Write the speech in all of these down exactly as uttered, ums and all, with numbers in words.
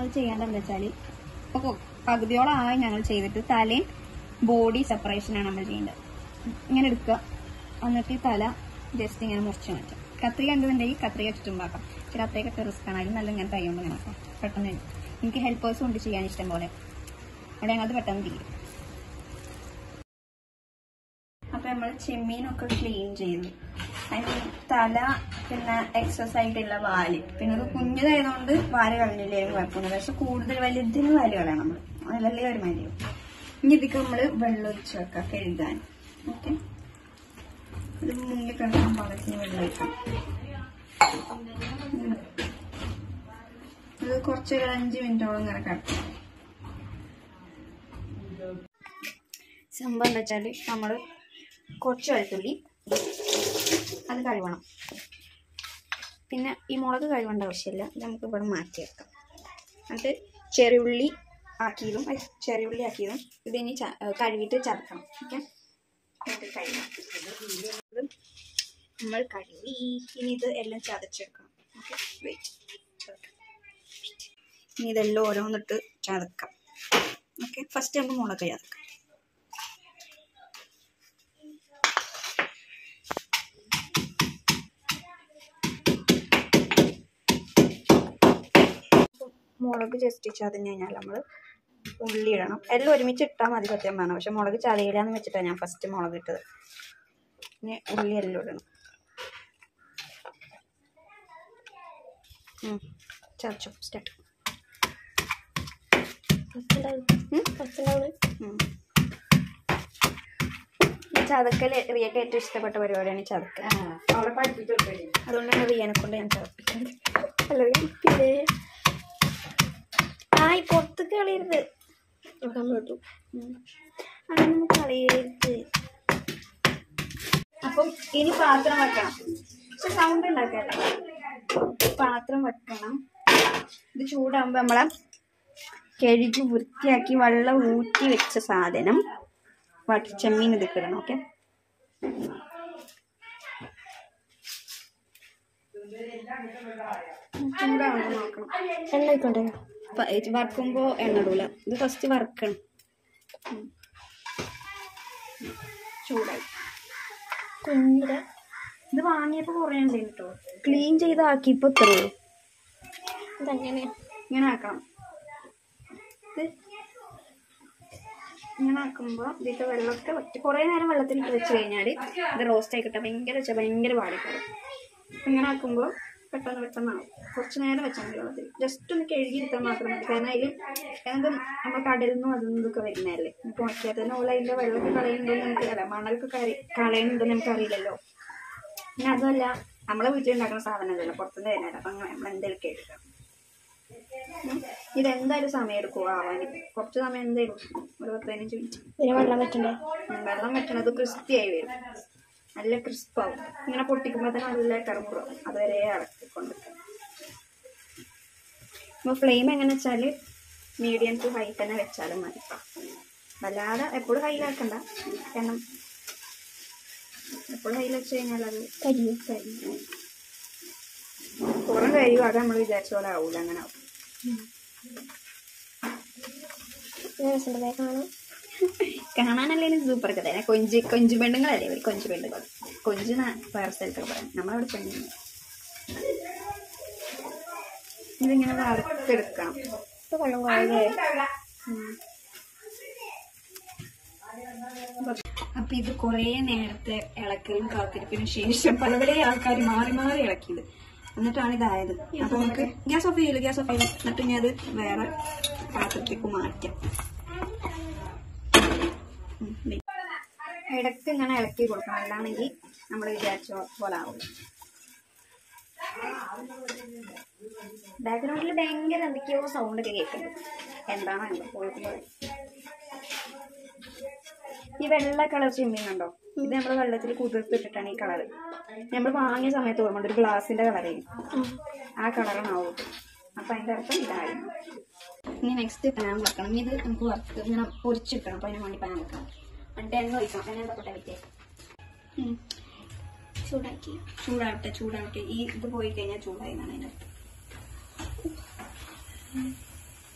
ചെയ്യേണ്ടത് എന്താ വെച്ചാൽ ഇപ്പോൾ പകുതിയോളം ആയി ഞങ്ങൾ ചെയ്തിട്ട് തലയും ബോഡി സെപ്പറേഷനാണ് നമ്മൾ ചെയ്യേണ്ടത്. ഇങ്ങനെ എടുക്കുക, എന്നിട്ട് ഈ തല ജസ്റ്റ് ഇങ്ങനെ മുറിച്ച് മാറ്റാം. കത്രിക ഉണ്ടെന്നുണ്ടെങ്കിൽ കത്രിക ചുറ്റുമ്പാക്കാം. പക്ഷെ കത്രിക റിസ്ക് ആണെങ്കിലും നല്ല ഇങ്ങനെ കൈ കൊണ്ട് ഇങ്ങനെ ആക്കാം. പെട്ടെന്ന് എനിക്ക് ഹെൽപ്പേഴ്സും കൊണ്ട് ചെയ്യാൻ ഇഷ്ടം പോലെ. അവിടെ ഞങ്ങളത് പെട്ടെന്ന് തീരും. അപ്പം നമ്മൾ ചെമ്മീനൊക്കെ ക്ലീൻ ചെയ്തു. അതിന് തല, പിന്നെ എക്സസ് ആയിട്ടുള്ള വാല്, പിന്നെ അത് കുഞ്ഞതായതുകൊണ്ട് വാല് കളഞ്ഞില്ലേലും കുഴപ്പമൊന്നുമില്ല. പക്ഷെ കൂടുതൽ വലുതിന് വാല് കളയണം നമ്മൾ, അതല്ലേ ഒരു മതിയോ. ഇനി ഇതിക്ക് നമ്മൾ വെള്ളം ഒഴിച്ച് വെക്കാം കഴുകാൻ. ഓക്കെ, ഇത് മുങ്ങി കിടക്കാൻ പാകത്തിന് വെള്ളം ഒഴിക്കണം. ഇത് കുറച്ചൊരു അഞ്ച് മിനിറ്റോളം ഇങ്ങനെ കിടക്കണം. സംഭവം എന്താ വെച്ചാൽ നമ്മൾ കുറച്ച് വെളുത്തുള്ളി അത് കഴുകണം. പിന്നെ ഈ മുളക് കഴുകേണ്ട ആവശ്യമില്ല, നമുക്ക് ഇവിടെ മാറ്റി വെക്കാം. എന്നിട്ട് ചെറിയുള്ളി ആക്കിയതും ചെറിയുള്ളി ആക്കിയതും ഇതിനി കഴുകിയിട്ട് ചതക്കണം. ഓക്കെ, കഴുകാം. നമ്മൾ കഴുകി ഇനി ഇത് എല്ലാം ചതച്ചെടുക്കണം. Okay, wait. ഇനി ഇതെല്ലാം ഓരോന്നിട്ട് ചതക്കാം. ഓക്കെ, ഫസ്റ്റ് നമുക്ക് മുളക് ചതക്കാം. മുളക് ജസ്റ്റ് ചതഞ്ഞ് കഴിഞ്ഞാൽ നമ്മൾ ഉള്ളി ഇടണം. എല്ലാം ഒരുമിച്ച് ഇട്ടാൽ മതി സത്യം വേണം. പക്ഷെ മുളക് ചതയിലാന്ന് വെച്ചിട്ടാണ് ഞാൻ ഫസ്റ്റ് മുളക് ഇട്ടത്. ഇനി ഉള്ളി എല്ലാം ഇടണം. ചതച്ചു സ്റ്റാർട്ട്. ചതക്കൽ റിയക്ക് ഏറ്റവും ഇഷ്ടപ്പെട്ട പരിപാടിയാണ് ചതക്കൽ. അതുകൊണ്ടാണ് റിയനെ കൊണ്ട് ഞാൻ ചതപ്പിക്കുന്നത്. ഹലോ, ആയി പുറത്തേക്ക് കളയരുത്, അതൊന്നും കളയരുത്. അപ്പം ഇനി പാത്രം വെക്കണം. പക്ഷെ സൗണ്ട് ഉണ്ടാക്കല്ല, പാത്രം വെക്കണം. ഇത് ചൂടാകുമ്പോ നമ്മളെ കഴുകി വൃത്തിയാക്കി വെള്ളം ഊറ്റി വെച്ച സാധനം ചെമ്മീൻ ഇത് കിടണം. ഓക്കെ, ചൂടാവുമ്പോ നോക്കണം. എണ്ണ ആയിക്കോട്ടെ, വറുക്കുമ്പോ എണ്ണ ഇടൂല. ഇത് ഫസ്റ്റ് വറുക്കണം. ചൂടായി കുഞ്ഞിര ഇത് വാങ്ങിയപ്പോ കുറേ ഉണ്ടായിരുന്നു കേട്ടോ. ക്ലീൻ ചെയ്താക്കിയപ്പോ ഇത്രയോ. ഇതെങ്ങനെ ഇങ്ങനെ ആക്കണം. ഇത് ഇങ്ങനെ ആക്കുമ്പോ ഇതിന്റെ വെള്ളമൊക്കെ ഒറ്റ കുറേ നേരം വെള്ളത്തിലിട്ട് വെച്ച് കഴിഞ്ഞാല് ഇത് റോസ്റ്റ് ആയി കിട്ടാൻ ഭയങ്കര വെച്ചാൽ ഭയങ്കര പാടിക്കാറും. ഇങ്ങനെ ആക്കുമ്പോ പെട്ടെന്ന് പെട്ടെന്നാവും. കുറച്ച് നേരം വെച്ചാൽ മതി വെള്ളത്തിൽ. ജസ്റ്റ് ഒന്ന് കഴുകിയെടുത്താൽ മാത്രം മതി. കാരണം അതിൽ എന്തും നമ്മൾ കടലിൽ നിന്നും അതിൽ നിന്നൊക്കെ വരുന്നതല്ലേ. നമുക്ക് നോക്കിയാൽ ഓല അതിൻ്റെ വെള്ളമൊക്കെ കളയുന്നുണ്ടോന്ന് നമുക്ക് അറിയാം, മണലൊക്കെ കറി കളയുന്നുണ്ടോന്ന് നമുക്ക് അറിയില്ലല്ലോ. പിന്നെ അതുമല്ല നമ്മളെ വീട്ടിലുണ്ടാക്കുന്ന സാധനമല്ലല്ലോ, പുറത്തുനിന്ന് വരുന്നത്. അപ്പം നമ്മൾ എന്തെങ്കിലും കേൾക്കാം. ഇതെന്തായാലും സമയം എടുക്കും ആവാൻ. കുറച്ച് സമയം എന്തായാലും ഒരു പത്ത് പതിനഞ്ച് മിനിറ്റ്. പിന്നെ വെള്ളം വെട്ടണ്ടേ? വെള്ളം വെട്ടണത് ക്രിസ്പിയായി വരും, നല്ല ക്രിസ്പാവും. ഇങ്ങനെ പൊട്ടിക്കുമ്പോൾ തന്നെ നല്ല കറുപ്പുറവും. അതുവരെ ഇളക്കിക്കൊണ്ടിരിക്കും. അപ്പോൾ ഫ്ലെയിം എങ്ങനെ വെച്ചാൽ മീഡിയം ടു ഹൈ തന്നെ വെച്ചാലും മതി. വല്ലാതെ എപ്പോഴും ഹൈയിലാക്കണ്ട, കാരണം എപ്പോഴും ഹൈയിൽ വെച്ച് കഴിഞ്ഞാൽ അത് കരിയും കരിയും പുറം കരിയും. അത് നമ്മൾ വിചാരിച്ച പോലെ ആവൂല, അങ്ങനെ ആവും. കാണാനല്ലേലും സൂപ്പർ കഥ. കൊഞ്ച് കൊഞ്ചു പെണ്ണുങ്ങളല്ലേ ഒരു കൊഞ്ചു പെണ്ണുങ്ങൾ. കൊഞ്ച് വേറെ സ്ഥലത്തൊക്കെ പറയാം, നമ്മളവിടെ പെണ്ണുങ്ങൾ. ഇതിങ്ങനെ വറുത്തെടുക്കണം. അപ്പൊ ഇത് കുറേ നേരത്തെ ഇളക്കലും കാത്തിരിപ്പിന് ശേഷം പല പല ആൾക്കാർ മാറി മാറി ഇളക്കിയത്, എന്നിട്ടാണ് ഇതായത്. അപ്പൊ നമുക്ക് ഗ്യാസ് ഓഫ് ചെയ്യില്ല, ഗ്യാസ് ഓഫ് ചെയ്യില്ല. എന്നിട്ട് ഇനി അത് വേറെ പാത്രത്തേക്ക് മാറ്റാം. ഇടയ്ക്ക് ഇങ്ങനെ ഇളക്കി കൊടുക്കണം, അല്ലാണെങ്കിൽ നമ്മൾ വിചാരിച്ച പോലെ ആവും. ബാക്ക്ഗ്രൗണ്ടിൽ ഭയങ്കര എന്തൊക്കെയോ സൗണ്ട് ഒക്കെ കേൾക്കുന്നത്. എന്താണ് പോയിട്ടുള്ളത്? ഈ വെള്ള കളർ ചെമ്മീൻ കണ്ടോ? ഇത് നമ്മൾ വെള്ളത്തിൽ കുതിർത്തിട്ടിട്ടാണ് ഈ കളർ. നമ്മൾ വാങ്ങിയ സമയത്ത് ഓർമ്മ ഒരു ഗ്ലാസിന്റെ കളറായിരുന്നു, ആ കളറാണാവും. അപ്പൊ അതിന്റെ അർത്ഥം ഇതായിരുന്നു. ഇനി നെക്സ്റ്റ് പാൻ വെക്കണം. ഇത് നമുക്ക് വറുത്ത് ഇങ്ങനെ പൊരിച്ചിട്ടണം. അപ്പൊ അതിന് വേണ്ടി പാൻ വെക്കണം. എന്നിട്ട് എണ്ണ ഒഴിക്കണം. എണ്ണ എന്താ പൊട്ടായിട്ട് ചൂടാക്കി ചൂടാവട്ടെ ചൂടാവട്ടെ ഈ ഇത് പോയി കഴിഞ്ഞാൽ ചൂടായി എന്നാണ് അതിൻ്റെ അർത്ഥം.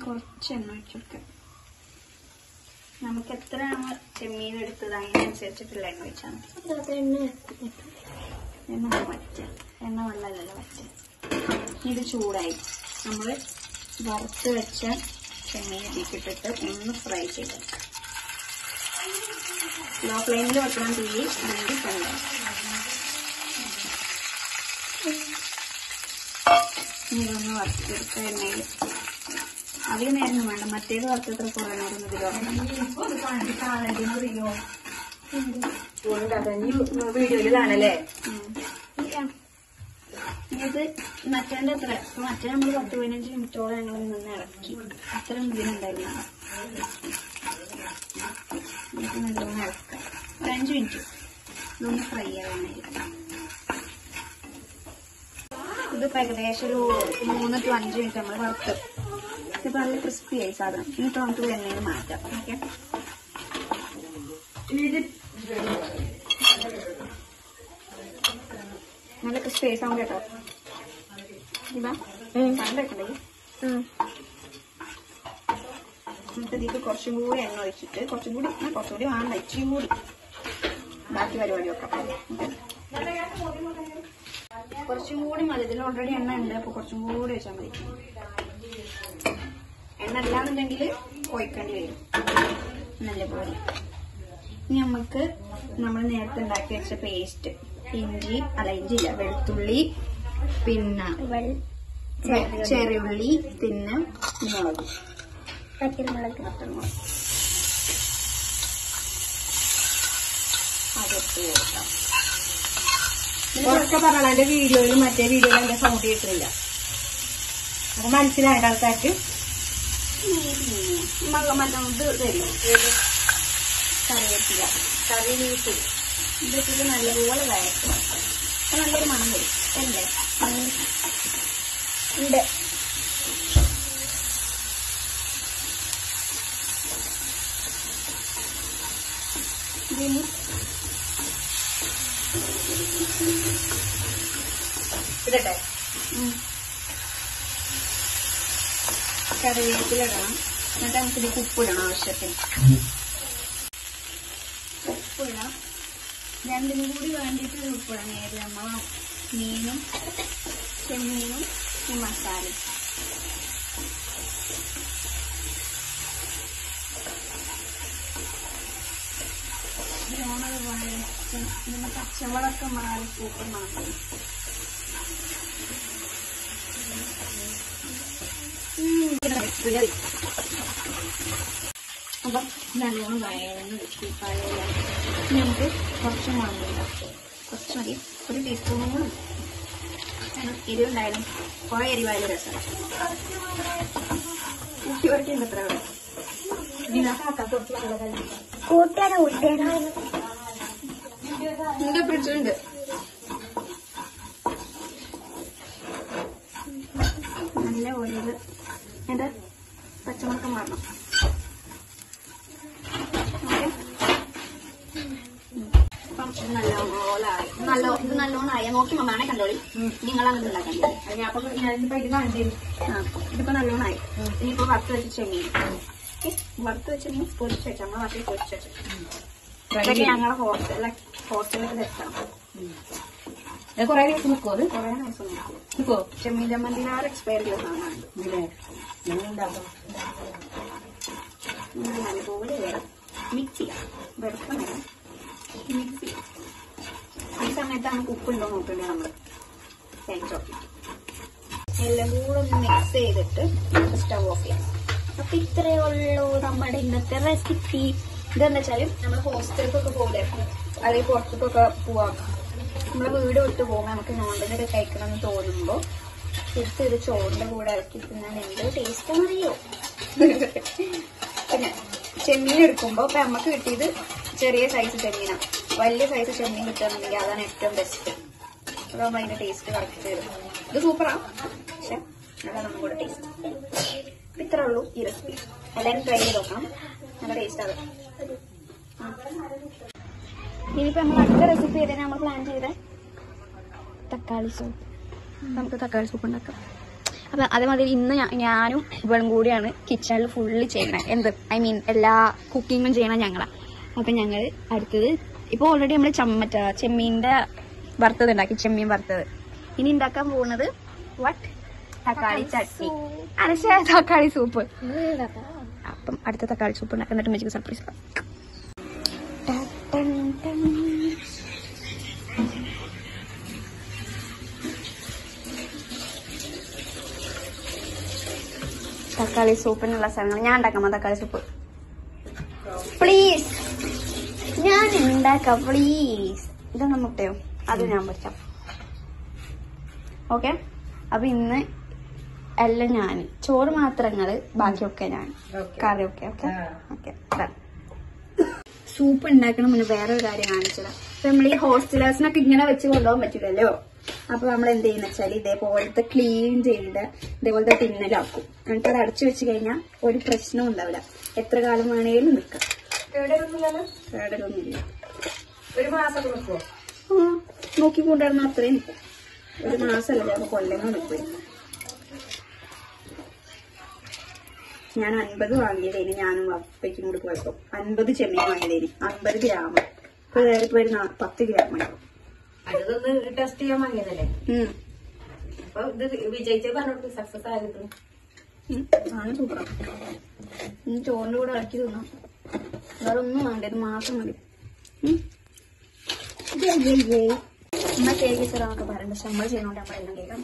കുറച്ച് എണ്ണ ഒഴിച്ചു കൊടുക്കാം. നമുക്ക് എത്രയാണോ ചെമ്മീൻ എടുത്തത് അതിനനുസരിച്ചിട്ടുള്ള എണ്ണ ഒഴിച്ചാൽ മതി. എണ്ണ വറ്റ എണ്ണ വെള്ളമല്ലല്ലോ വറ്റ. ഇത് ചൂടായി നമ്മൾ വറുത്ത് വെച്ച ചെമ്മീൻ ഇതിട്ടിട്ട് ഒന്ന് ഫ്രൈ ചെയ്തെടുക്കാം. ലോ ഫ്ലെയിമിൽ വെക്കണം തീ, അല്ലെങ്കിൽ കൊണ്ടുപോകാം. ഇതൊന്ന് വറുത്തെടുത്ത എണ്ണയിൽ അധികം നേരം വേണ്ട. മറ്റേത് വറുത്തത്ര കുറേ നേരം വീഡിയോയിലാണല്ലേ ഇത്. മറ്റേന്റെ അത്ര മറ്റേ നമ്മൾ പത്ത് പതിനഞ്ച് മിനിറ്റോളം ഞങ്ങൾ നിന്ന് ഇറക്കി. അത്ര ഇതിനുണ്ടായിരുന്നു. നല്ലോണം ഇറക്കാം. ഒരു അഞ്ച് മിനിറ്റ് ഇതൊന്ന് ഫ്രൈ ആവാനായിരിക്കും. ഇതിപ്പോ ഏകദേശം ഒരു മൂന്ന് ടു അഞ്ച് മിനിറ്റ് നമ്മൾ വറുത്ത്. ഇതിപ്പോ നല്ല ക്രിസ്പി ആയി സാധനം. ഇനിയിപ്പോ നമുക്ക് എണ്ണയിൽ മാറ്റാം. ഓക്കെ, നല്ല ക്രിസ്പി ആയി സൗണ്ട് കേട്ടോ. ഇതാ കണ്ടിട്ടുണ്ടെങ്കിൽ എന്നിട്ട് ഇതിക്ക് കുറച്ചും കൂടി എണ്ണ ഒഴിച്ചിട്ട് കുറച്ചും കൂടി കുറച്ചും കൂടി വേണ്ട ഇച്ചിരി കൂടി ബാക്കി പരിപാടി വെക്കാം. കുറച്ചും കൂടി മതി. ഇതിൽ ഓൾറെഡി എണ്ണ ഉണ്ട്. അപ്പൊ കുറച്ചും കൂടി വെച്ചാൽ മതി. എണ്ണ അല്ലാന്നുണ്ടെങ്കിൽ ഒഴിക്കേണ്ടി വരും നല്ലപോലെ. ഇനി നമുക്ക് നമ്മൾ നേരത്തെ ഉണ്ടാക്കി വെച്ച പേസ്റ്റ്, ഇഞ്ചി അല്ല ഇഞ്ചി ഇല്ല വെളുത്തുള്ളി, പിന്നെ ചെറിയുള്ളി, പിന്നെ മുളക് പച്ചമുളക് പച്ചമുളക് അതൊക്കെ കൊടുക്കാം. കുറച്ച് പറഞ്ഞാൽ എന്റെ വീഡിയോയിൽ മറ്റേ വീഡിയോയിൽ എന്റെ സൗണ്ട് കേട്ടില്ല. അപ്പൊ മനസ്സിലായ ആൾക്കാർക്ക് മറ്റേ ഇത് തരും കറിവേപ്പില കറി വീട്ടിൽ ഇതൊക്കെ നല്ലപോലെ വഴക്കും. അപ്പൊ നല്ലൊരു മണം വരും അല്ലേ? ഉണ്ട്. ഇതിന് ഇതട്ടെ കറിവേപ്പില ഇടണം. എന്നിട്ട് നമുക്കിത് ഉപ്പിടണം. ആവശ്യത്തിന് ഉപ്പിടാം. രണ്ടിനും കൂടി വേണ്ടിയിട്ട് ഉപ്പിടണം. ഏത് നമ്മൾ മീനും ചെമ്മീനും ഈ മസാലയും ഓണത് വഴച്ച് ഇങ്ങനെ പച്ചമുളകൊക്കെ മാറി സൂപ്പർ മാറി. അപ്പം നല്ലോണം വയന്ന് വെച്ചു. പഴയ നമുക്ക് കുറച്ച് മുളക് ഉണ്ടാക്കും. കുറച്ച് മതി. ഒരു ടീസ്പൂണും കൂടി എരിവുണ്ടായാലും കുറെ എരിവായാലും രസമാണ്. ഊട്ടിവരട്ടി ഉണ്ട് എത്ര ഇവിടെ കൂട്ടാണ് കൂട്ടിയാണ് എന്റെ ഫ്രിഡ്ജുണ്ട്. നല്ല ഒലിവ് എന്റെ പച്ചമുളക് മാറണം. അപ്പം ഇത് നല്ലോണായി. നല്ല ഇത് നല്ലോണായി. നോക്കി മമ്മാനെ കണ്ടോളി. നിങ്ങളങ്ങനെ ഉണ്ടാക്കണ്ടേ? ആ ഇതിപ്പോ നല്ലോണായി. ഇനിയിപ്പോ വറുത്ത് വെച്ച ചെമ്മീൻ വറുത്ത് വെച്ച മീൻ പൊരിച്ച് വെച്ചാൽ നമ്മളെ നാട്ടിൽ പൊരിച്ച് വെച്ചു. ഇതൊക്കെ ഞങ്ങളെ ഹോസ്റ്റലിലെ ഹോസ്റ്റലിൽ വെച്ചാണ്. കൊറേ ദിവസം നിൽക്കുമോ? അത് കുറെ ദിവസം നിൽക്കുമോ? ചെമ്മീൻ ചമ്മന്തിനാറ് എക്സ്പയർ ചെയ്ത സാധനമാണ്. നല്ലപോലെ വേണം മിക്സ് ചെയ്യാം. വെറുതെ വേണം മിക്സ് ചെയ്യാം. ഈ സമയത്ത് നമുക്ക് ഉപ്പുണ്ടോ നോക്കണ്ടേ നമ്മള് തേച്ചോക്കി എല്ലാം കൂടെ ഒന്ന് മിക്സ് ചെയ്തിട്ട് സ്റ്റവ് ഓഫ് ചെയ്യാം. അപ്പൊ ഇത്രയേ ഉള്ളൂ നമ്മുടെ ഇന്നത്തെ റെസിപ്പി. ഇതെന്താ വെച്ചാല് നമ്മള് ഹോസ്റ്റലിലേക്കൊക്കെ പോലെ അല്ലെങ്കിൽ പുറത്തേക്കൊക്കെ പോവാം. നമ്മളെ വീട് വിട്ട് പോകുമ്പോൾ നമുക്ക് നോൺ വെജ് ഒക്കെ കഴിക്കണം എന്ന് തോന്നുമ്പോ തിരിച്ച് ഇത് ചോറിന്റെ കൂടെ ഇറക്കി തിന്നാൻ എന്തൊരു ടേസ്റ്റ് അറിയോ. പിന്നെ ചെമ്മീൻ എടുക്കുമ്പോ ഇപ്പൊ നമുക്ക് കിട്ടിയത് ചെറിയ സൈസ് ചെമ്മീനാണ്. വലിയ സൈസ് ചെമ്മീൻ കിട്ടുകയാണെന്നുണ്ടെങ്കിൽ അതാണ് ഏറ്റവും ബെസ്റ്റ്. അതാകുമ്പോ അതിന്റെ ടേസ്റ്റ് കറക്റ്റ് വരും. ഇത് സൂപ്പറാണ്, പക്ഷെ അതാണ് ഒന്നും കൂടെ ടേസ്റ്റ്. ഇത്രേ ഉള്ളൂ ഈ റെസിപ്പി. എല്ലാവരും ട്രൈ ചെയ്ത് നോക്കണം. നല്ല ടേസ്റ്റ് ആണ്. ഇനിയിപ്പോ നമ്മൾ അടുത്ത റെസിപ്പി ഏതാണ് നമ്മൾ പ്ലാൻ ചെയ്തേ? തക്കാളി സൂപ്പ്. നമുക്ക് തക്കാളി സൂപ്പ് ഉണ്ടാക്കാം. അപ്പം അതേമാതിരി ഇന്ന് ഞാനും ഇവളും കൂടിയാണ് കിച്ചണിൽ ഫുള്ള് ചെയ്യണത്. എന്ത് ഐ മീൻ എല്ലാ കുക്കിങ്ങും ചെയ്യണം ഞങ്ങളാണ്. അപ്പം ഞങ്ങൾ അടുത്തത് ഇപ്പോൾ ഓൾറെഡി നമ്മൾ ചമ്മറ്റ ചെമ്മീൻ്റെ വറുത്തത് ഉണ്ടാക്കി, ചെമ്മീൻ വറുത്തത്. ഇനി ഉണ്ടാക്കാൻ പോകുന്നത് വട്ട് തക്കാളി ചട്നി, അനശ തക്കാളി സൂപ്പ്. അപ്പം അടുത്ത തക്കാളി സൂപ്പ് ഉണ്ടാക്കാൻ എന്നിട്ട് മെച്ചിക്ക് സർപ്രൈസ്. തക്കാളി സൂപ്പിനുള്ള സാധനങ്ങൾ ഞാൻ ഉണ്ടാക്കാമോ? തക്കാളി സൂപ്പ് പ്ലീസ്, ഞാൻ ഉണ്ടാക്കാം പ്ലീസ്. ഇതൊന്ന് മുട്ടയോ അത് ഞാൻ പറ്റാം. ഓക്കെ, അപ്പൊ ഇന്ന് എല്ലാം ഞാൻ, ചോറ് മാത്രങ്ങള് ബാക്കിയൊക്കെ ഞാൻ, കറിയൊക്കെ ഓക്കെ ഓക്കെ. സൂപ്പ് ഉണ്ടാക്കണം മുന്നേ വേറൊരു കാര്യം കാണിച്ചതാ. അപ്പൊ നമ്മൾ ഈ ഹോസ്റ്റലേഴ്സിനൊക്കെ ഇങ്ങനെ വെച്ച് കൊണ്ടുപോകാൻ പറ്റില്ലല്ലോ. അപ്പൊ നമ്മൾ എന്ത് ചെയ്യുന്ന വെച്ചാൽ ഇതേപോലത്തെ ക്ലീൻ ചെയ്ത് ഇതേപോലത്തെ ടിന്നിലാക്കും. എന്നിട്ട് അത് അടച്ചു വെച്ച് കഴിഞ്ഞാൽ ഒരു പ്രശ്നവും ഉണ്ടാവില്ല, എത്ര കാലം വേണേലും നിൽക്കാം. കേടലൊന്നുമില്ല. ഒരു മാസം നിൽക്കുമോ? ആ, നോക്കിക്കൊണ്ടിരുന്ന അത്രയും നിൽക്കും. ഒരു മാസമല്ല, അപ്പൊ കൊല്ലങ്ങൾ നിൽക്കും. ഞാൻ അൻപത് വാങ്ങിയതേനി, ഞാനും അപ്പയ്ക്കും കൂടി പോയപ്പോ അൻപത് ചെമ്മീൻ വാങ്ങിയതേനി, അൻപത് ഗ്രാം. ഇപ്പൊ വേറെ ഒരു പത്ത് ഗ്രാം ആയി. അതൊന്ന് ടെസ്റ്റ് ചെയ്യാൻ വാങ്ങിയതല്ലേ? അപ്പൊ ഇത് വിജയിച്ചത് പറഞ്ഞോട്ട് സക്സസ് ആയിരുന്നു. ആണ് സൂപ്പറാ. ഇനി ചോറിന്റെ കൂടെ ഇറക്കി തിന്നാം. വേറെ ഒന്നും വേണ്ട, ഇത് മാത്രം മതി. എന്നാ കേക്ക് ചെറാന്നൊക്കെ പറയണ്ട, പക്ഷെ നമ്മൾ ചെയ്യുന്നോണ്ട് നമ്മളെല്ലാം കേൾക്കാം.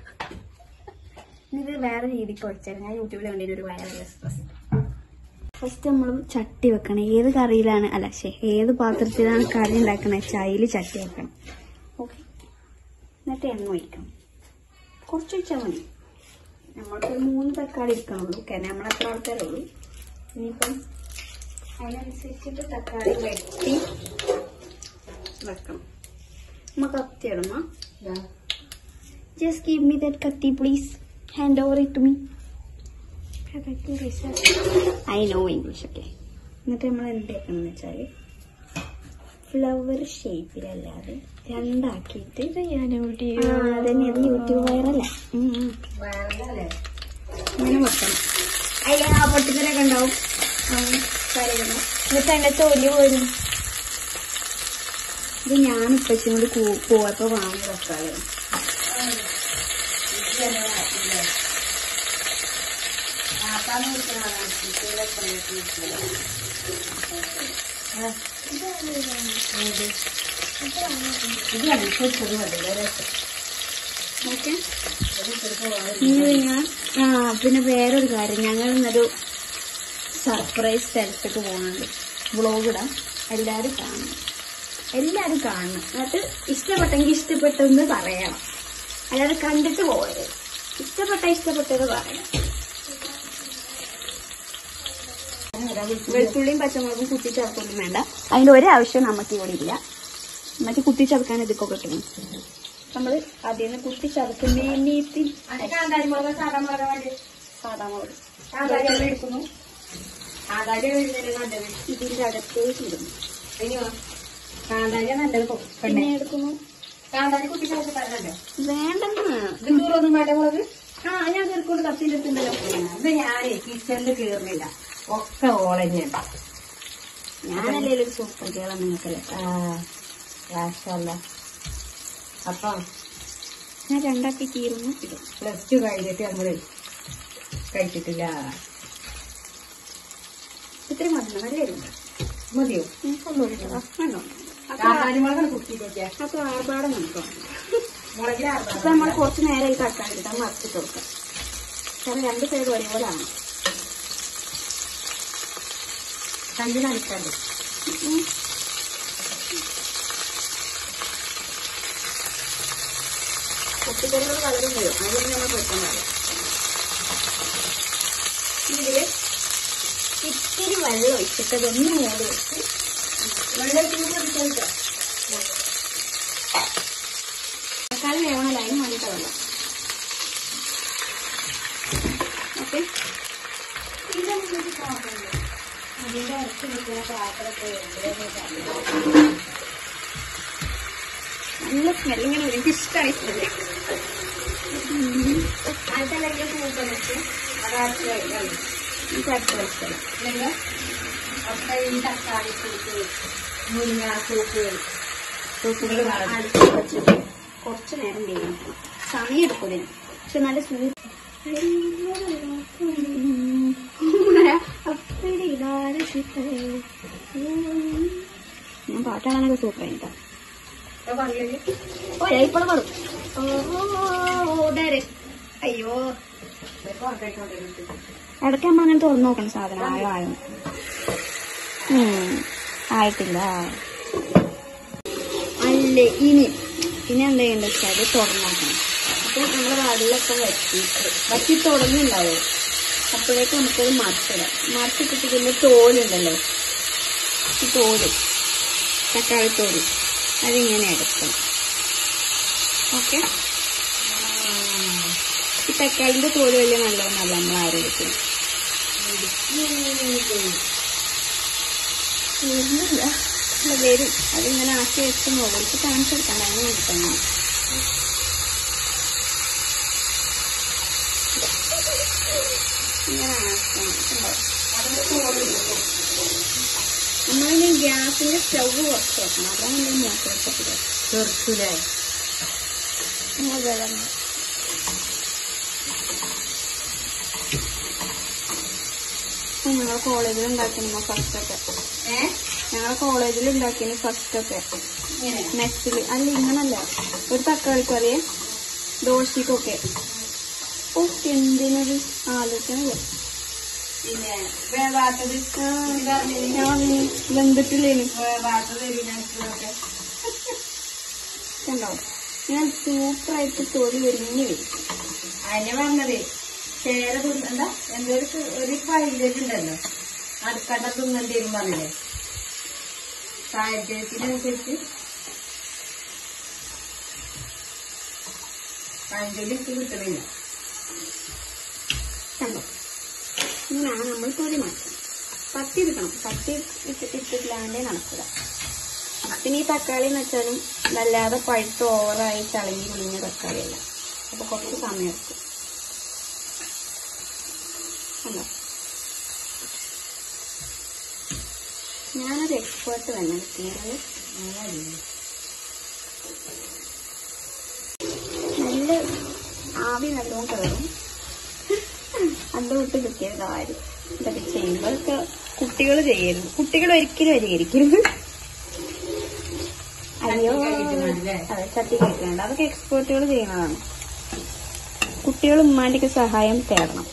ഇത് വേറെ രീതിക്ക് വെച്ചാൽ ഞാൻ യൂട്യൂബിൽ കണ്ടിട്ട് ഒരു വൈറൽ റെസിപ്പി. ഫസ്റ്റ് നമ്മൾ ചട്ടി വെക്കണം. ഏത് കറിയിലാണ് അല്ല ശേ ഏത് പാത്രത്തിലാണ് കറി ഉണ്ടാക്കണേ ചായയിൽ ചട്ടി വെക്കണം. ഓക്കെ, എന്നിട്ട് എണ്ണ ഒഴിക്കണം. കുറച്ച് ഒഴിച്ചാൽ മതി. നമ്മൾക്ക് ഒരു മൂന്ന് തക്കാളി എടുക്കണുള്ളൂ. ഓക്കെ, നമ്മളെത്ര ആൾക്കാരേ ഉള്ളൂ. ഇനിയിപ്പം അതിനനുസരിച്ചിട്ട് തക്കാളി വെട്ടി വെക്കണം. നമ്മ കത്തി ഇടമ്മ. Just give me that kathi please. Hand over it to me. I know English. Okay, എന്നിട്ട് നമ്മൾ എന്താക്കണമെന്ന് വെച്ചാൽ ഫ്ലവർ ഷേപ്പിലല്ലാതെ രണ്ടാക്കിയിട്ട് അതന്നെ അത് യൂട്യൂബ് വൈറല്ല ഇങ്ങനെ വെക്കണം. അതിൽ ആ പൊട്ടിക്കലൊക്കെ ഉണ്ടാവും. എന്നിട്ട് അതിന്റെ തൊലി പോരും. ഇത് ഞാൻ ഇപ്പച്ചും കൂടി പോയപ്പോ വാങ്ങി വെക്കാതെ. ഓക്കെ, ആ പിന്നെ വേറൊരു കാര്യം, ഞങ്ങൾ ഇന്നൊരു സർപ്രൈസ് സ്ഥലത്തേക്ക് പോകുന്നുണ്ട്. വ്ളോഗ് ഇടാം, എല്ലാവരും കാണണം, എല്ലാവരും കാണണം. എന്നിട്ട് ഇഷ്ടപ്പെട്ടെങ്കിൽ ഇഷ്ടപ്പെട്ടെന്ന് പറയണം, അല്ലാതെ കണ്ടിട്ട് പോകരുത്. ഇഷ്ടപ്പെട്ട ഇഷ്ടപ്പെട്ടത് പറയണം. വെളുത്തുള്ളിയും പച്ചമുളകും കുത്തി ചേർക്കൊന്നും വേണ്ട, അതിന്റെ ഒരാവശ്യം നമുക്ക് ഇവിടെ ഇല്ല. മറ്റേ കുത്തി ചതക്കാൻ ഇതൊക്കെ കിട്ടണം. നമ്മള് അതിന് കുത്തി ചതക്കുന്നതിനീത്തി സാധാ മുളക് എടുക്കുന്നു. ഇതിന്റെ അകത്തേക്ക് ഇടുന്നു. പിന്നെ എടുക്കുന്നു. വേണ്ടെന്ന് ആ ഞാൻ തീർക്കൊണ്ട് കത്തിൻ്റെ എടുത്തുണ്ടല്ലോ. ഇത് ഞാനേ കിച്ചണിൽ കയറുന്നില്ല, ഒക്കെ ഓളഞ്ഞുണ്ട്. ഞാനല്ലേ ഒരു സൂപ്പർ കേളാം നിങ്ങൾക്കല്ലേ. മാഷല്ല. അപ്പൊ ഞാൻ രണ്ടാക്കി കീറുന്നു ഇടും. പ്ലസ് ടു കഴിഞ്ഞിട്ട് നമ്മള് കഴിച്ചിട്ടില്ല. ഇത്രയും മതി, നല്ല മതിയോ? അപ്പൊ ആർഭാടം നോക്കാം. അപ്പൊ നമ്മൾ കുറച്ച് നേരം ഈ തക്കാളി ഇട്ടാൽ മറച്ചിട്ട് കൊടുക്കാം. കാരണം രണ്ട് സൈഡ് ഒരേപോലെ ആണ്. കല്ല് നനക്കാണ്ട് പൊട്ടിക്കറികൾ കളറും വരും, അതിന് നമ്മൾ കൊടുക്കാൻ പാടില്ല. ഇതില് ഇത്തിരി വെള്ളം ഒഴിച്ചിട്ട് അതൊന്ന് മൂടി വെച്ച് തക്കാളി വേണമല്ലോ, അതിന് വേണ്ടിയിട്ട് വെള്ളം. ഓക്കെ, അതിന്റെ അരച്ച് നിൽക്കുന്ന പാത്രമൊക്കെ നല്ല സ്മെല്ലിങ്ങനെ വരും. എനിക്ക് ഇഷ്ടമായി സ്മെല്ല്. അടുത്തല്ലെങ്കിൽ സൂപ്പ് വെച്ച് അതാക്കി കഴിക്കാം. ഒക്കെ ഈ തക്കാളി സൂപ്പ്, മുരിങ്ങ സൂപ്പ്, സൂപ്പുകൾ അടുത്ത് വെച്ചിട്ട് കുറച്ച് നേരം വേവിക്കണം. സമയം എടുക്കൂലേ, പക്ഷെ നല്ല സൂപ്പ്. ഞാൻ പാട്ടാണെങ്കിൽ സൂപ്പറായിട്ടാ. ഓ ഇപ്പോഴും പറയും ഓടര്. അയ്യോ ഇടയ്ക്ക് നമ്മൾ അങ്ങനെ തുറന്നു നോക്കണം സാധനം ആയോ ആയോ. ആയിട്ടില്ല. അല്ലേ ഇനി പിന്നെ എന്താ ചെയ്യേണ്ടത് വെച്ചാൽ തുറന്നു നോക്കണം. അപ്പൊ നമ്മള് വെള്ളമൊക്കെ വറ്റി വറ്റി തുടങ്ങിണ്ടാവും. അപ്പോഴേക്ക് നമുക്കത് മറിച്ചിടാം. മറിച്ചിട്ടിട്ട് ഇതിന്റെ തോലുണ്ടല്ലോ, ഈ തോല് തക്കാളിത്തോല് അതിങ്ങനെ എടുക്കണം. ഓക്കെ, ഈ തക്കാളിന്റെ തോല് വലിയ നല്ലതൊന്നല്ല നമ്മൾ ആരോഗ്യത്തിന്. വരുന്നില്ല വരും. അതിങ്ങനെ ആക്കി വെച്ച് മുകളിലേക്ക് കാണിച്ചു കൊടുക്കണ്ട, അങ്ങനെ എടുക്കണം. ഇങ്ങനെ ആക്കണം. നമ്മളിനി ഗ്യാസിന്റെ സ്റ്റവ് കുറച്ച് വെക്കണം. അതാണ് ഞാൻ ഗ്യാസ് വെച്ചത് ചെറുക്കില്ലേ. ഞങ്ങളെ കോളേജിൽ ഉണ്ടാക്കിയിരുന്നു ഫസ്റ്റൊക്കെ. ഏഹ് ഞങ്ങളെ കോളേജിൽ ഉണ്ടാക്കിയിരുന്നു ഫസ്റ്റൊക്കെ മെസ്സിൽ. അല്ല ഇങ്ങനല്ല, ഒരു തക്കാളിക്കറിയെ ദോശക്കൊക്കെ. ഓ എന്തിനത് ആലോചിക്കണല്ലേ. പിന്നെ വേവാത്തത് ഞാൻ വെന്തിട്ടില്ലേനു വേവാത്തത് കണ്ടോ. ഞാൻ സൂപ്പറായിട്ട് തൊലി ഒരുങ്ങി വരും. അതിനെ പറഞ്ഞത് ചേര തിന്നണ്ട. എന്തൊരു ഒരു പൈലേറ്റുണ്ടല്ലോ, അടുക്കണ്ട തിന്നേണ്ടി വരും പറഞ്ഞില്ലേ. സാഹചര്യത്തിനനുസരിച്ച് പഴഞ്ചൊല്ലി ഇട്ട് കിട്ടണില്ല. കണ്ടോ, ഇങ്ങനെയാണ് നമ്മൾ തൊലി മാറ്റും. പത്തി എടുക്കണം. പത്തി ഇട്ടിട്ട് ഇട്ടിട്ടില്ലാണ്ടേ നടക്കുക. പിന്നെ ഈ തക്കാളി എന്ന് വെച്ചാലും വല്ലാതെ പഴുത്ത് ഓവറായി ചളങ്ങി കുളിഞ്ഞ തക്കാളിയല്ല. അപ്പൊ കുറച്ച് സമയം എടുക്കും. കണ്ടോ, ഞാനൊരു എക്സ്പേർട്ട് തന്നെ ചെയ്യുന്നത്. നല്ല ആവി നല്ലോണം കയറും. അന്ത വിട്ട് കിട്ടിയ കാര്യം ഇതൊക്കെ ചെയ്യുമ്പോഴൊക്കെ കുട്ടികൾ ചെയ്യരുത്. കുട്ടികൾ ഒരിക്കലും അനുകരിക്കരുത്. അയ്യോ അതെ, ചട്ടി കഴിക്കണ്ട. അതൊക്കെ എക്സ്പേർട്ടുകൾ ചെയ്യുന്നതാണ്. കുട്ടികൾ ഉമ്മാൻ്റെയൊക്കെ സഹായം തേടണം.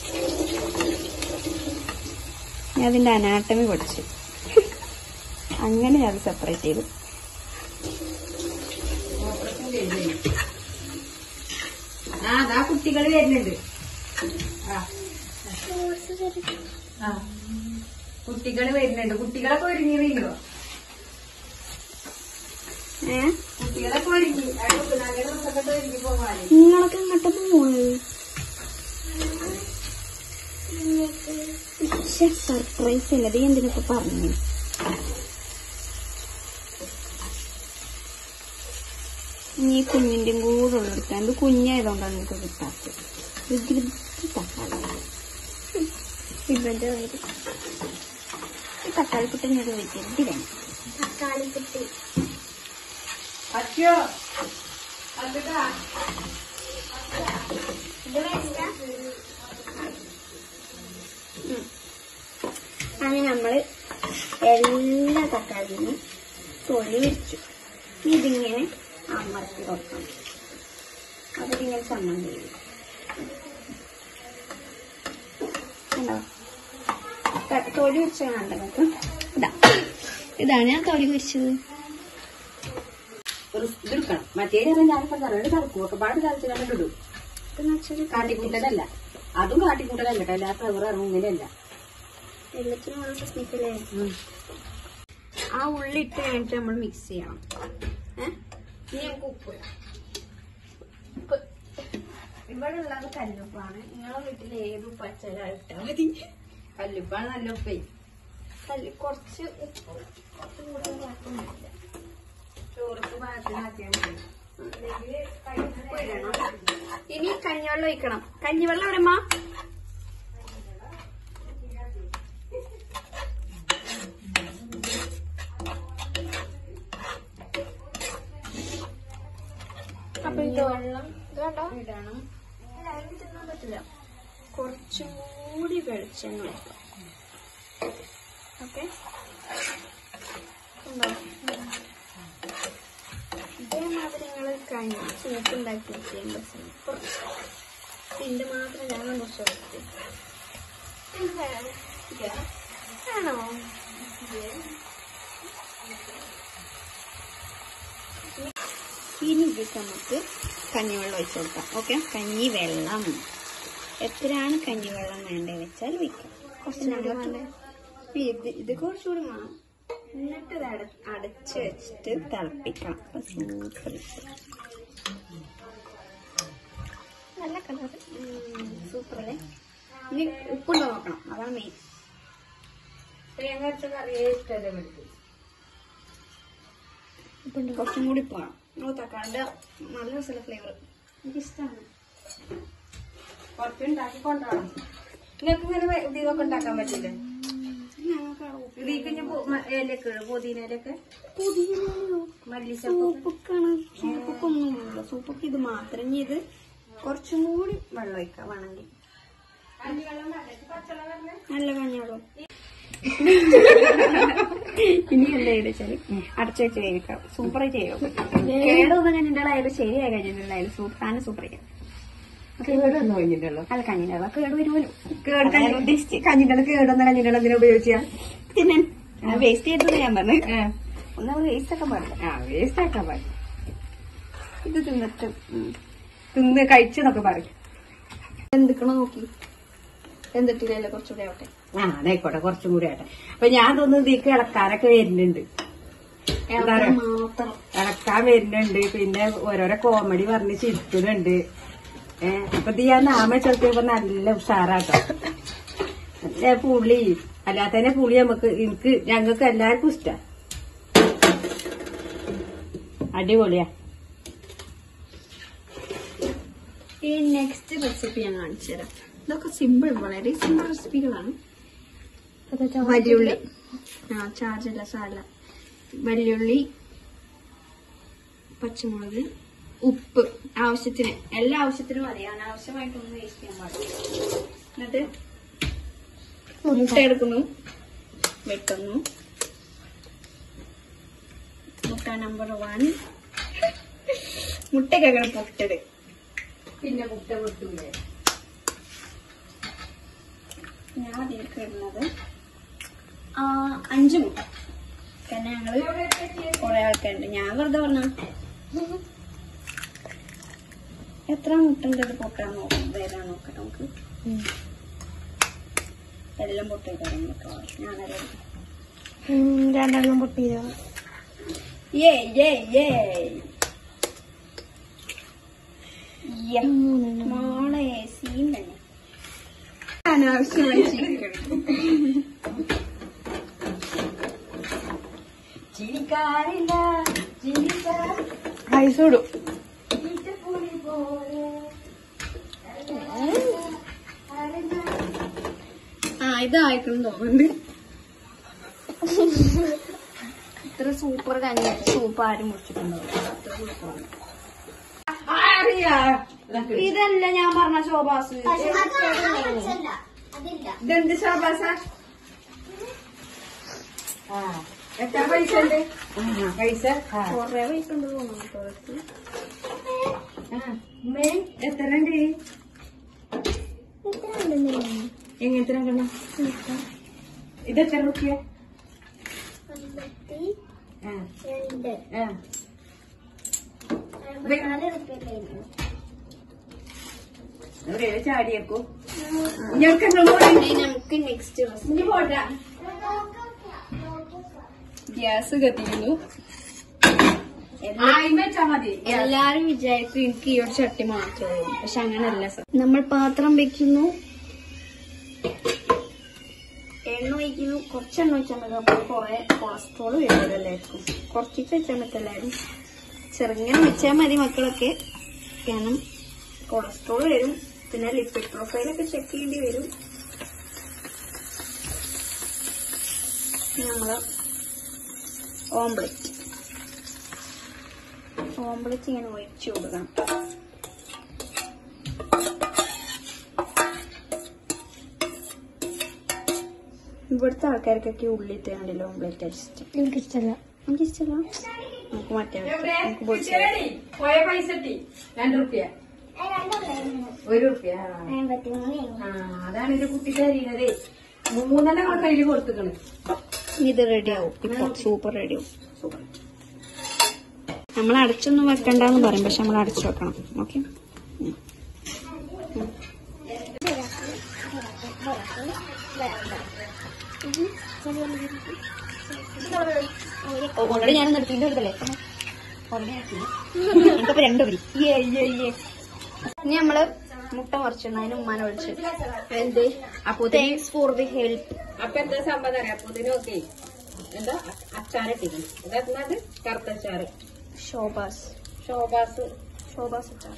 ഞാൻ അതിന്റെ അനാട്ടമി പഠിച്ചു. അങ്ങനെ ഞാൻ സെപ്പറേറ്റ് ചെയ്തു. ആ അതാ കുട്ടികൾ വരുന്നുണ്ട്. ആ കുട്ടികൾ വരുന്നുണ്ട്. കുട്ടികളൊക്കെ ഒരുങ്ങിയോ? ഏ കുട്ടികളൊക്കെ ഒരുങ്ങി. ഒരുങ്ങി പോകാൻ നിങ്ങളൊക്കെ അങ്ങോട്ട് പോണത് സർപ്രൈസ് അല്ല. ഇത് എന്തിനൊക്കെ പറഞ്ഞു. നീ കുഞ്ഞിന്റെയും കൂടെ ഉള്ളെടുക്കാൻ. ഇത് കുഞ്ഞായതുകൊണ്ടാണ് നിങ്ങൾക്ക് കിട്ടാത്തത്. തക്കാളി ഇവന്റെ ഈ തക്കാളിക്കുട്ടി ഞാൻ വെച്ചിട്ട് വേണം. തക്കാളിക്കുട്ടി അച്ഛോ അങ്ങനെ നമ്മള് എല്ലാ തക്കാളിയും തൊലി വെച്ചു. ഇതിങ്ങനെ അമർത്തി കൊടുക്കണം. അതിങ്ങനെ സമ്മതി ചെയ്യും. കണ്ടോ, തൊലി വെച്ച കണ്ട നോക്ക്. ഇതാ ഇതാണ് ഞാൻ തൊലി വെച്ചത്. ഒരു ഇതെടുക്കണം. മറ്റേ ഞാനിപ്പോ തറയുടെ തറക്കും ഒക്കെ പാട് തറച്ച് കണ്ടിട്ടു. കാട്ടിക്കൂട്ടലല്ല, അതും കാട്ടിക്കൂട്ടലല്ല കേട്ടോ. എല്ലാ ഫ്ലവറും ഇങ്ങനെയല്ല. എല്ലാത്തിനും ഓരോ ടെക്നിക്കല്ലേ. ആ ഉള്ളി ഇട്ട് കഴിഞ്ഞിട്ട് നമ്മൾ മിക്സ് ചെയ്യണം. ഏഹ് ഇനി നമുക്ക് ഉപ്പ്. ഉപ്പ് ഇവിടെ ഉള്ളത് കല്ലുപ്പാണ്. നിങ്ങളെ വീട്ടിൽ ഏത് പച്ചല ഇട്ടാൽ മതി. കല്ലുപ്പാണ് നല്ല ഉപ്പേ. കല്ല് കുറച്ച് ഉപ്പ് കുറച്ചും കൂടെ കുഴപ്പമൊന്നുമില്ല. ചോറൊക്കെ പാകത്തിനാക്കിയാൽ മതി. ഉപ്പ് ഇടണം. ഇനി കഞ്ഞിവെള്ളം ഒഴിക്കണം. കഞ്ഞിവെള്ളം എവിടെമ്മ? അപ്പൊ ഇത് വെള്ളം ഇടണം. അതിന് തിന്നാൻ പറ്റില്ല. കുറച്ചും കൂടി വെളിച്ചെണ്ണ ഒഴിക്കാം. ഓക്കെ, ഇതേമാതിരി നിങ്ങൾ കഴിഞ്ഞ സൂപ്പ് ഉണ്ടാക്കി വെച്ചതിന്റെ സൂപ്പർ. ഇതിന്റെ മാത്രം ഞാൻ കുറച്ച് ആണോ? ഇനി ഇത് നമുക്ക് കഞ്ഞിവെള്ളം ഒഴിച്ചു കൊടുക്കാം. ഓക്കെ, കഞ്ഞി വെള്ളം എത്രയാണ് കഞ്ഞിവെള്ളം വേണ്ടത് വെച്ചാൽ വെക്കാം. കുറച്ച് ഇത് ഇത് കുറച്ചുകൂടി വേണം. എന്നിട്ട് ഇത് അട അടച്ച് വെച്ചിട്ട് തിളപ്പിക്കണം. സൂപ്പർ, നല്ല കളർ, സൂപ്പർ അല്ലേ? ഇനി ഉപ്പുണ്ടോ നോക്കണം, അതാണ് മെയിൻ. തേങ്ങ അരച്ച കറിയേ ഇഷ്ടമല്ലേ? ഉപ്പുണ്ട്, കുറച്ചും കൂടി ഉപ്പ് വേണം. നമ്മൾ തക്കാളിന്റെ നല്ല രസമുള്ള ഫ്ലേവർ എനിക്കിഷ്ടമാണ്. കുറച്ചുണ്ടാക്കി കൊണ്ടുപോകണം. നിങ്ങൾക്ക് ഇങ്ങനെ ഇതൊക്കെ ഉണ്ടാക്കാൻ പറ്റില്ലേ? ഇലയൊക്കെ പുതിനയിലൊക്കെ സൂപ്പൊക്കെയാണ്. സൂപ്പൊക്കെ ഒന്നുമില്ല, സൂപ്പൊക്കെ ഇത് മാത്രം. ഇനി ഇത് കുറച്ചും കൂടി വെള്ളം ഒഴിക്കാം വേണമെങ്കിൽ. നല്ല കഞ്ഞിവെള്ളം. ഇനി എന്താ വെച്ചാല് അടച്ചു വെച്ച് കഴിക്കാം. സൂപ്പറായിട്ട് ചെയ്യും. കേടൊന്നും കഞ്ഞിണ്ടായാലും ശരിയായി കഴിഞ്ഞിട്ടുണ്ടായാലും സൂപ്പറാണ്. സൂപ്പർ ചെയ്യാം. കേടൊന്നും കഴിഞ്ഞിട്ടുള്ളൂ. അല്ല, കഞ്ഞിൻ്റെ കേട് വരുമല്ലോ. കേട് ഉദ്ദേശിച്ച് കഞ്ഞിൻ്റെ കേടൊന്നും കഞ്ഞിൻ്റെ അതിനെ ഉപയോഗിച്ചാൽ പിന്നെ വേസ്റ്റ് ചെയ്തത് ഞാൻ പറഞ്ഞു. ഒന്ന് വേസ്റ്റ് ഒക്കെ പാടില്ല. ആ വേസ്റ്റ് ആക്കാൻ പാടില്ല. ഇത് തിന്നിട്ട് തിന്ന് കഴിച്ചെന്നൊക്കെ പറയും. എന്തിക്കണോ നോക്കി എന്തിട്ടില്ലല്ലോ, കുറച്ചുകൂടെ ആവട്ടെ. ആ അതായിക്കോട്ടെ, കുറച്ചും കൂടി ആട്ടെ. അപ്പൊ ഞാൻ തോന്നുന്നു ഇതിക്ക് ഇളക്കാനൊക്കെ വരുന്നുണ്ട്. എന്താ പറയാ, ഇളക്കാൻ വരുന്നുണ്ട്. പിന്നെ ഓരോരോ കോമഡി പറഞ്ഞ് ചിരിക്കുന്നുണ്ട്. ഏഹ് ഇപ്പൊ ഇത് ഞാൻ നാമ ചെറുക്കിയപ്പോ നല്ല ഉഷാറാട്ടോ. നല്ല പുളി, അല്ലാത്ത തന്നെ പുളി നമുക്ക് എനിക്ക് ഞങ്ങൾക്ക് എല്ലാവർക്കും ഇഷ്ടാ. അടിപൊളിയാ. ഈ നെക്സ്റ്റ് റെസിപ്പി ഞാൻ കാണിച്ചു തരാം. ഇതൊക്കെ സിമ്പിൾ, വളരെ സിമ്പിൾ റെസിപ്പികളാണ്. വലിയുള്ളി, ആ ചാർജല്ല സാല, വലിയുള്ളി, പച്ചമുളക്, ഉപ്പ് ആവശ്യത്തിന്, എല്ലാ ആവശ്യത്തിനും മതി. അനാവശ്യമായിട്ടൊന്നും വേസ്റ്റ് ചെയ്യാൻ പാടില്ല. എന്നിട്ട് മുട്ട എടുക്കുന്നു, വെക്കുന്നു. മുട്ട നമ്പർ വൺ. മുട്ടയ്ക്കൊക്കെ പൊട്ടത്. പിന്നെ മുട്ട പൊട്ടൂലേ? ഞാൻ അതിലേക്ക് ഇടുന്നത് അഞ്ചു മുട്ട. കാരണം ഞങ്ങള് കുറെ ആൾക്കാരുണ്ട്. ഞാൻ വെറുതെ പറഞ്ഞ എത്ര മുട്ടൻ്റെ അത് പൊട്ടാൻ നോക്കാം, വരാൻ നോക്കാം നമുക്ക്. എല്ലാം പൊട്ടിയിട്ട് ഞാനത് രണ്ടെണ്ണം പൊട്ടിയ മോളെ സീൻ തന്നെ. അനാവശ്യമായി ചിരിക്കാറില്ല ഐസോടും ആ ഇതായിക്കണം തോന്നുന്നുണ്ട്. ഇത്ര സൂപ്പർ കഞ്ഞി സൂപ്പ് ആരും മുറിച്ചിട്ടുണ്ടാവും. ഇതല്ല ഞാൻ പറഞ്ഞ ശോഭാസ്. ഇതെന്ത് ശോഭാസ? എത്ര പൈസ ഉണ്ട്? പൈസ കൊറേ പൈസ ഉണ്ട് തോന്നുന്നു. എത്ര ഉണ്ട്? എങ്ങനത്തെ രണ്ടെണ്ണം? ഇതെത്ര റുപ്യ? ചാടിയേക്കോ നമുക്ക് നെക്സ്റ്റ് പോട്ടാ. ഗ്യാസ് കത്തിക്കുന്നു. എല്ലാരും വിചാരിക്കും എനിക്ക് ഈ ഒരു ചട്ടി മാത്രമേ ഉള്ളൂ. പക്ഷെ അങ്ങനെയല്ല. നമ്മൾ പാത്രം വെക്കുന്നു, എണ്ണ ഒഴിക്കുന്നു. കുറച്ചെണ്ണ ഒഴിച്ചാൽ മതി. അപ്പോൾ കുറെ കൊളസ്ട്രോൾ വരുന്നതല്ലായിരിക്കും. കുറച്ചിട്ട് വെച്ചാൽ മതി. എല്ലാവരും ചെറുങ്ങനെ വെച്ചാൽ മതി മക്കളൊക്കെ. കാരണം കൊളസ്ട്രോൾ വരും, പിന്നെ ലിപ്പിഡ് പ്രൊഫൈലൊക്കെ ചെക്ക് ചെയ്യേണ്ടി വരും. നമ്മള് ഓംപ്ലേറ്റ് ഓംപ്ലേറ്റ് ഇങ്ങനെ ഒഴിച്ചു കൊടുക്കണം. ഇവിടുത്തെ ആൾക്കാർക്കൊക്കെ ഉള്ളി തേണ്ടല്ലോ ഓംപ്ലേറ്റ് അടിച്ചിട്ട്. എനിക്കിഷ്ടല്ല എനിക്കിഷ്ടല്ല നമുക്ക് മറ്റേ നമുക്ക് പൊടിച്ചാൽ രണ്ട് റുപ്യ ഒരു റുപ്യ. അതാണ് എന്റെ കുട്ടിക്ക് അറിയുന്നത്. മൂന്നെണ്ണം കൊണ്ട് കയ്യിൽ കൊടുത്തിക്കണ്. ഇത് റെഡിയാവും. ഇപ്പൊ സൂപ്പർ റെഡിയാവും. സൂപ്പർ. നമ്മൾ അടച്ചൊന്നും വെക്കണ്ടെന്ന് പറയും, പക്ഷെ നമ്മൾ അടച്ചു വെക്കണം. ഓക്കെ. ഓൾറെഡി ഞാൻ നിർത്തിൻ്റെ എടുത്തല്ലേ എനിക്കപ്പോ രണ്ടു പേര്. ഇനി നമ്മള് മുട്ട മറിച്ചിടണം. അതിന് ഉമ്മാനെ വിളിച്ചു. എന്ത് അപ്പൊ താങ്ക്സ് ഫോർ ദി ഹെൽപ്പ്. അപ്പൊ എന്താ സംഭവം അറിയാം. അപ്പൊ ഇതിനൊക്കെ എന്താ അച്ചാറിട്ടിരിക്കും. എന്താ കറുത്തച്ചാറ്. ഷോബാസ് ഷോബാസ് ഷോബാസ് അച്ചാർ.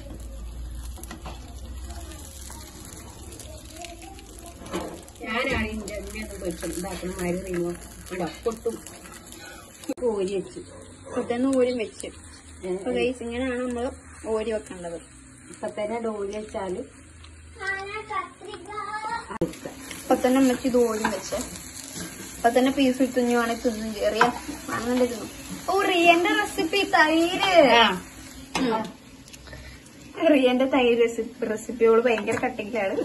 ഞാനാണ് ഇന്റെ അമ്മയൊന്നും പൊരിച്ചു ഉണ്ടാക്കുന്ന മരുന്ന് ചെയ്യുമോ കേട്ടോ. പൊട്ടും കോരി വെച്ച് ഇതൊന്ന് ഊരും വെച്ച്. അപ്പൊ ഗൈസ് ഇങ്ങനെയാണ് നമ്മള് ഓരി വെക്കേണ്ടത്. ഇപ്പൊ തന്നെ ഡോരി വെച്ചാല് ഇപ്പൊ തന്നെ അമ്മച്ചി ഇത് ഓരും വെച്ച് ഇപ്പൊ തന്നെ പീസ് ഇട്ടുവാണെങ്കിൽ തിന്നും ചെറിയ അങ്ങനെ തിന്നും. ഓ റിയന്റെ റെസിപ്പി തൈര്. റിയന്റെ തൈര് റെസിപ്പി റെസിപ്പിയോട് ഭയങ്കര കട്ടിങ്ങിലാണ്.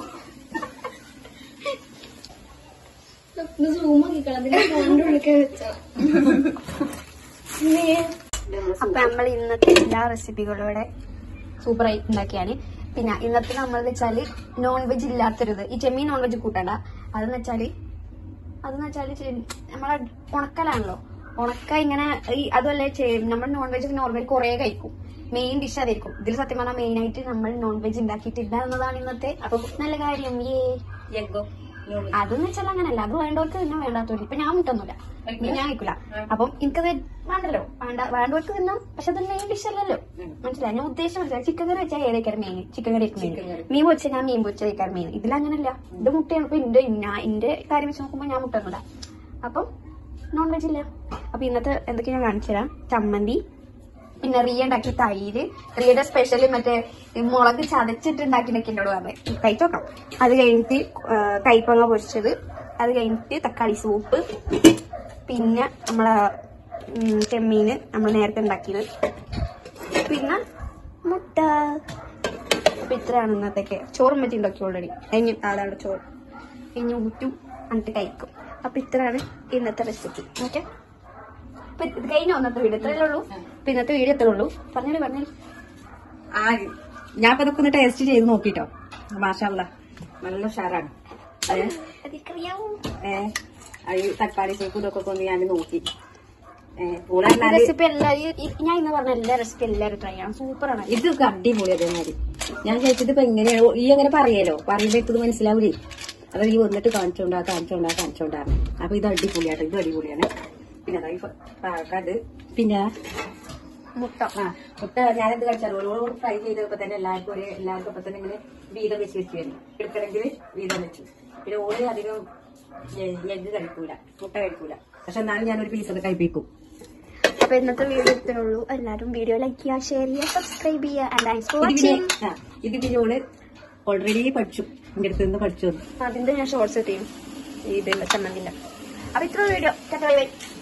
അപ്പൊ നമ്മൾ ഇന്നത്തെ എല്ലാ റെസിപ്പികളും ഇവിടെ സൂപ്പറായി ഉണ്ടാക്കിയാണ്. പിന്നെ ഇന്നത്തെ നമ്മളെന്ന് വെച്ചാല് നോൺ വെജ് ഇല്ലാത്തൊരിത്. ഈ ചെമ്മീൻ നോൺ വെജ് കൂട്ടണ്ട. അതെന്ന് വെച്ചാല് അതെന്ന് വെച്ചാല് നമ്മളെ ഉണക്കലാണല്ലോ. ഉണക്ക ഇങ്ങനെ ഈ അതുമല്ലേ നമ്മൾ നോൺ വെജ് നോർമൽ കുറെ കഴിക്കും. മെയിൻ ഡിഷ് അതായിരിക്കും. ഇതിൽ സത്യം പറഞ്ഞാൽ മെയിൻ ആയിട്ട് നമ്മൾ നോൺ വെജ് ഉണ്ടാക്കിയിട്ടില്ല എന്നതാണ് ഇന്നത്തെ അപ്പൊ നല്ല കാര്യം. ഏ അതെന്ന് വെച്ചാൽ അങ്ങനല്ല. അത് വേണ്ടവർക്ക് തന്നെ വേണ്ടാത്തവര്. ഇപ്പൊ ഞാൻ മുട്ടൊന്നുമില്ല, ഞാൻ കഴിക്കില്ല. അപ്പം എനിക്കത് വേണ്ടല്ലോ. വേണ്ട വേണ്ടവർക്ക് തിന്നാം. പക്ഷെ അത് മെയിൻ ഡിഷ് അല്ലല്ലോ. മനസ്സിലായി ഞാൻ ഉദ്ദേശം മനസ്സിലായി. ചിക്കൻ കറി വെച്ചാൽ ഏതേക്കാർ മെയിൻ ചിക്കൻ കറി മെയിൻ. മീൻ പൊരിച്ചാൽ ഞാൻ മീൻ പൊരിച്ച കഴിക്കാറ് മെയിൻ. ഇതിലങ്ങനല്ല. ഇത് മുട്ടയാണ്. ഇപ്പൊ എന്റെ ഞാൻ എന്റെ കാര്യം വെച്ച് നോക്കുമ്പോ ഞാൻ മുട്ടൊന്നുമില്ല. അപ്പം നോൺ വെജ് ഇല്ല. അപ്പൊ ഇന്നത്തെ എന്തൊക്കെയാ ഞാൻ കാണിച്ചു തരാം. ചമ്മന്തി, പിന്നെ റിയ ഉണ്ടാക്കിയ തൈര്, റിയയുടെ സ്പെഷ്യല് മറ്റേ മുളക് ചതച്ചിട്ട് ഉണ്ടാക്കിയൊക്കെ എന്നോട് പറഞ്ഞത് കഴിച്ചു നോക്കാം. അത് കഴിഞ്ഞിട്ട് കൈപ്പങ്ങ പൊരിച്ചത്, അത് കഴിഞ്ഞിട്ട് തക്കാളി സൂപ്പ്, പിന്നെ നമ്മളെ ചെമ്മീന് നമ്മൾ നേരത്തെ ഉണ്ടാക്കിയത്, പിന്നെ മുട്ട. അപ്പൊ ഇത്രയാണ് ഇന്നത്തേക്ക്. ചോറും വെച്ച് ഉണ്ടാക്കി ഓൾറെഡി. കഴിഞ്ഞു ആളവിടെ ചോറ് കഴിഞ്ഞ് ഊറ്റും എന്നിട്ട് കഴിക്കും. അപ്പൊ ഇത്രയാണ് ഇന്നത്തെ റെസിപ്പി. ഓക്കെ. ഇത് കഴിഞ്ഞ ഒന്നത്തെ വീഡിയോ ഇത്രയല്ലേ ഉള്ളൂ. ഇന്നത്തെ വീഡിയോ എത്ര ഉള്ളൂ പറഞ്ഞോളൂ പറഞ്ഞോളൂ. ആ ഞാൻ ഇപ്പൊ ഇതൊക്കെ ഒന്ന് ടേസ്റ്റ് ചെയ്ത് നോക്കിട്ടോ. മാഷാഅല്ലാ നല്ല ഉഷാറാണ്. ഏഹ് തക്കാളി സൂപ്പ് ഇതൊക്കെ ഒന്ന് ഞാൻ നോക്കി. റെസിപ്പി എല്ലാവരും ഞാൻ ഇന്ന് പറഞ്ഞ എല്ലാ റെസിപ്പി എല്ലാവരും ട്രൈ ചെയ്യണം. സൂപ്പറാണ്. ഇതൊക്കെ അടിപൊളി. അതേമാതിരി ഞാൻ ചോദിച്ചത് ഇപ്പൊ എങ്ങനെയാണ് ഈ അങ്ങനെ പറയല്ലോ. പറയുമ്പോ ഇത് മനസ്സിലാവൂലേ. അത് ഈ വന്നിട്ട് കാണിച്ചോണ്ടാ കാണിച്ചോണ്ടാ കാണിച്ചോണ്ടാണ്. അപ്പൊ ഇത് അടിപൊളിയാട്ടോ. ഇത് അടിപൊളിയാണ്. പിന്നെ അത് പിന്നെ മുട്ട ആ മുട്ട ഞാനെന്ത് കഴിച്ചാലും ഓരോട് ഫ്രൈ ചെയ്തപ്പോ തന്നെ എല്ലാവർക്കും ഒരേ എല്ലാവർക്കും ഇപ്പൊ തന്നെ ഇങ്ങനെ വീതം വെച്ച് വെച്ച് വരും. എടുക്കണമെങ്കിൽ വീതം വെച്ചു. പിന്നെ ഓരോ അധികം എഗ്ഗ് കഴിക്കൂല, മുട്ട കഴിക്കൂല. പക്ഷെ എന്നാലും ഞാനൊരു പീസൊക്കെ കഴിപ്പിക്കും. അപ്പൊ ഇന്നത്തെ വീഡിയോ ഇത്രേ ഉള്ളൂ. എല്ലാവരും വീഡിയോ ലൈക്ക് ചെയ്യുക, ഷെയർ ചെയ്യുക, സബ്സ്ക്രൈബ് ചെയ്യുക. And thanks for watching. ഇത് പിന്നെ ഓള് ഓൾറെഡി പഠിച്ചു. എന്റെ അടുത്ത് നിന്ന് പഠിച്ചു. അതിന്റെ ഞാൻ ഷോർട്സ് എത്തിയും ഇതിന്റെ ചമ്മന്തിന്റെ. അപ്പൊ ഇത്ര വീഡിയോ.